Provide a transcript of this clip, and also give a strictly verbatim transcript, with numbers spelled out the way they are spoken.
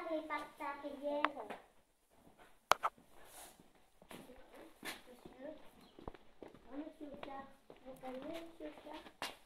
les pattes arrière. Monsieur, monsieur Pierre, vous savez, monsieur Pierre.